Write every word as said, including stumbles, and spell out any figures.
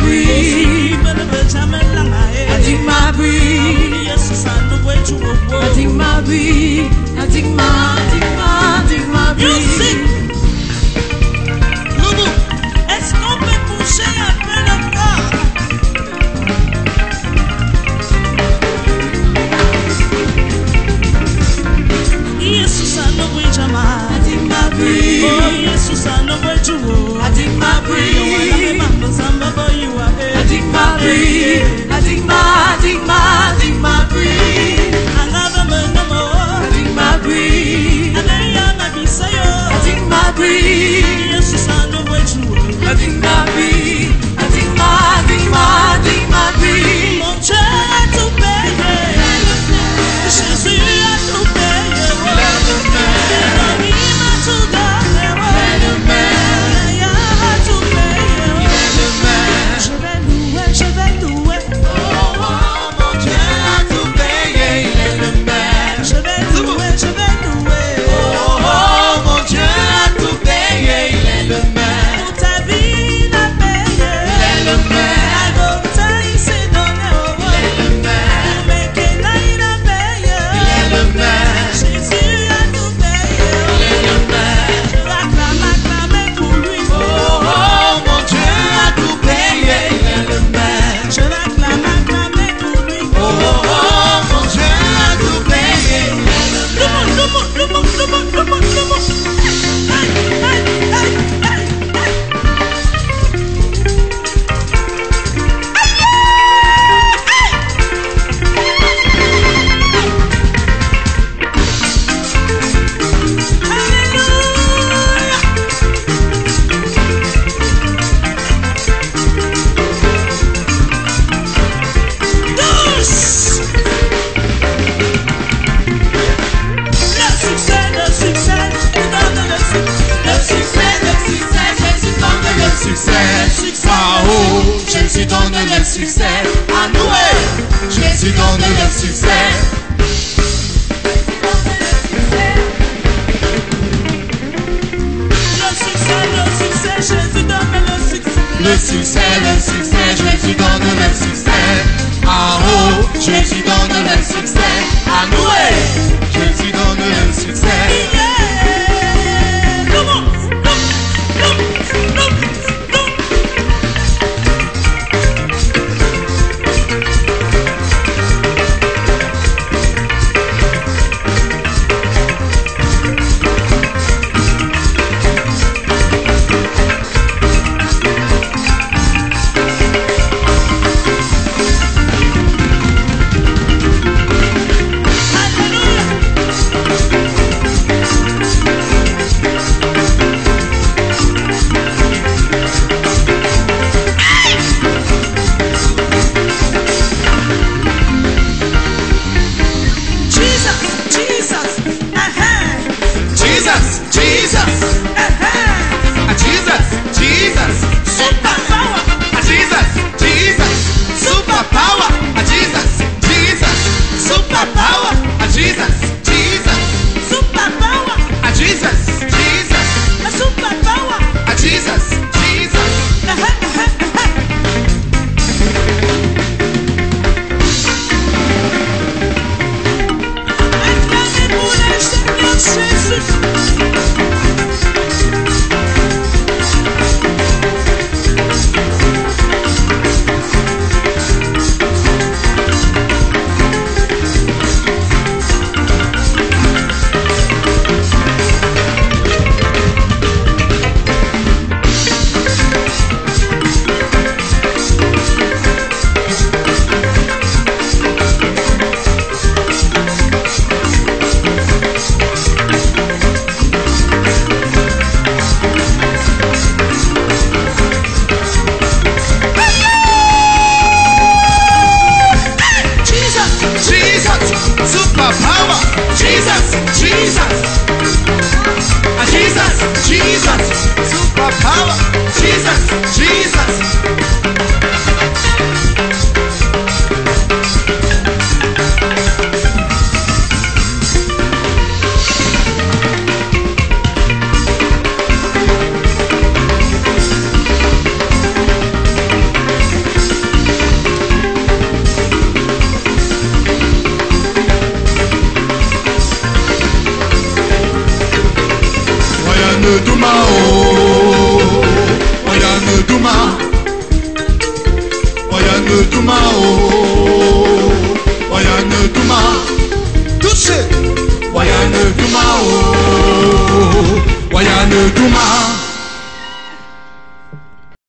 breathe. I take my breathe. I take my breathe. I take my, take my, take my breathe. Est-ce qu'on peut coucher un peu le corps? Jesus, I know which am I. I take my breathe. Oh, Jesus, I know where you are. I take my breathe. I take my breathe. I take my, I take my, I take my breathe. I take my breathe. I take my breathe. Jesus, I know where you are. I take my breathe. I take my, I take my, I take my breathe. Mon Dieu a tout payé. Jésus a tout payé. Il m'a tout donné. Il a tout payé. Je vais louer, je vais louer. Oh, oh, mon Dieu a tout payé, il est le maître. Je vais louer, je vais louer. Oh, oh, mon Dieu a tout payé, il est le maître. Pour ta vie, il a payé. Il est le maître. À Golgotha, il s'est donné. Oh, Il est le maître. pour Mekena, il a payé. Il est le maître. Jésus a tout payé. Il est le maître. Je l'acclame, acclame pour lui. Oh, oh, mon Dieu a tout payé, il est le maître. Je l'acclame, acclame pour lui. Oh, oh, mon Dieu a tout payé, il est le maître. Le monde, le monde, le monde, le monde, le monde. Aïe, aïe, aïe, aïe, aïe. Jésus donne le succès. À nous, Jésus donne le succès. Le succès, le succès, Jésus donne le succès. À haut, Jésus donne le succès. À nous, Jésus donne le succès. Alléluia. Duma, Wayane Duma, oh, Wayane Duma, touché, Wayane Duma, oh, Wayane Duma.